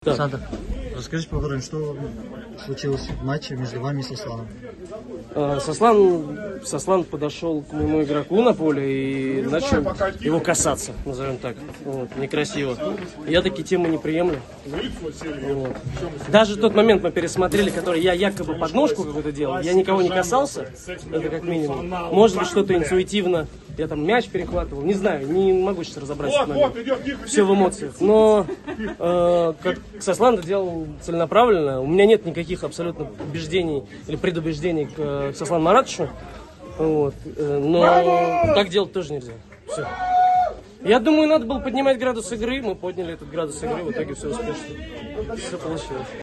Александр, расскажите поподробнее, что случилось в матче между вами и Сосланом? Сослан подошел к моему игроку на поле и начал его касаться, назовем так. Вот, некрасиво. Я такие темы не приемлю. Вот. Даже тот момент мы пересмотрели, который я якобы подножку какую-то делал, я никого не касался, это как минимум. Может быть, что-то интуитивно, я там мяч перехватывал, не знаю, не могу сейчас разобрать этот момент. Все в эмоциях. Но как Сослан это делал целенаправленно, у меня нет никаких абсолютно убеждений или предубеждений к Сослану Маратовичу. Вот. Но так делать тоже нельзя. Все. Я думаю, надо было поднимать градус игры. Мы подняли этот градус игры, в итоге все успешно. Все получилось.